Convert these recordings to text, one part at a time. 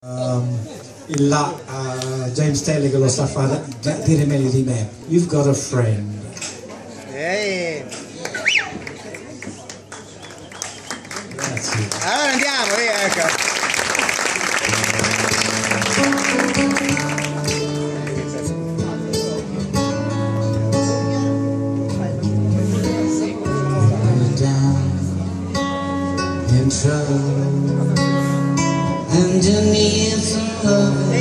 Il là James Taylor che lo sa fare dire meglio di me. You've got a friend. Grazie. Allora andiamo, via, ecco. In trouble, and you need some love,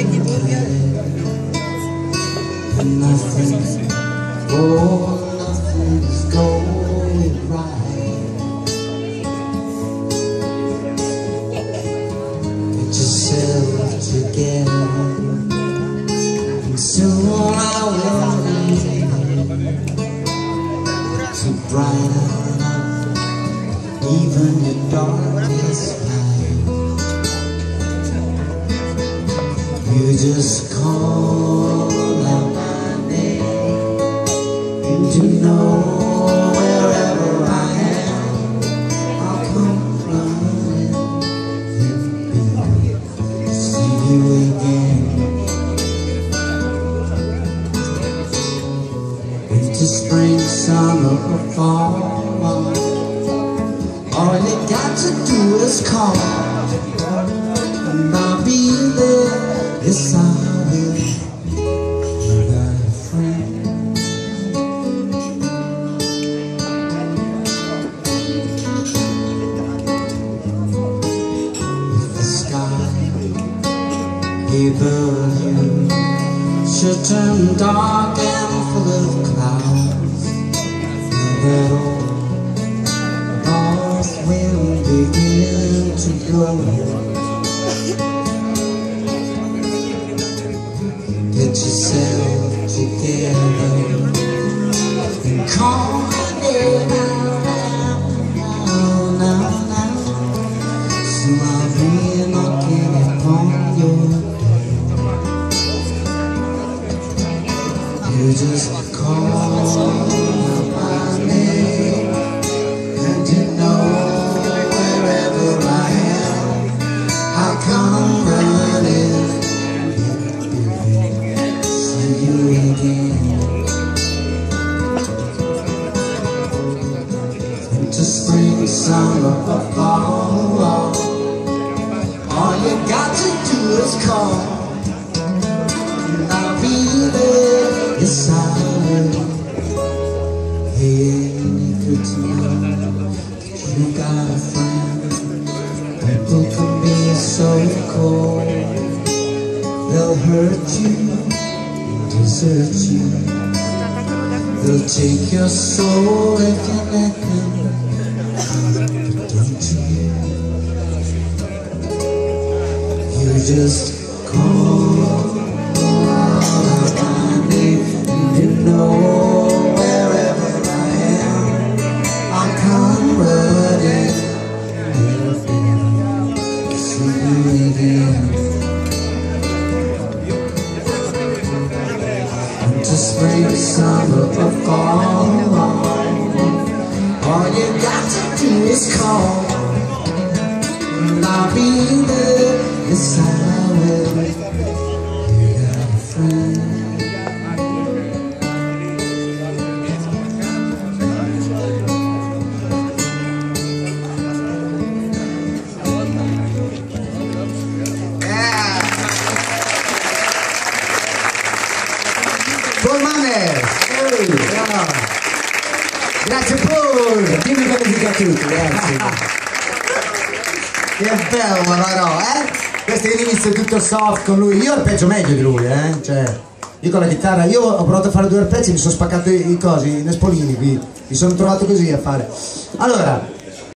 and nothing, oh, nothing's going right. Get yourself together, and soon I will leave to brighten up even your darkest night. You just call out my name, and you know wherever I am, I'll come running and see you again. Winter, spring, summer, or fall, all you got to do is call, and I'll be there. Yes, I will. You got a friend. If the sky above you should turn dark and full of clouds, and that old north wind begin to blow, get yourself together and call my name now. So I'll be knocking upon your door. You just call my name, and you know wherever I am, I'll come running again. Into spring, summer, or fall, all you got to do is call, and I'll be there. Yes, I will. Hey, ain't it good to know that you got a friend? People can be so cold, they'll hurt you, desert you, they'll take your soul if you let them. But don't you just call out my name, and you know wherever I am, I'll come running and see you again. To spring, summer, or fall, all you got to do is call, and I'll be there. Yes, I will. You got a friend. Paul Mannes! Grazie Paul! Dimmi come si dica tutti, grazie. Che bello però, Questo è l'inizio tutto soft con lui. Io arpeggio meglio di lui, Cioè, io con la chitarra, io ho provato a fare due arpeggi, mi sono spaccato i cosi, i nespolini qui. Mi sono trovato così a fare. Allora,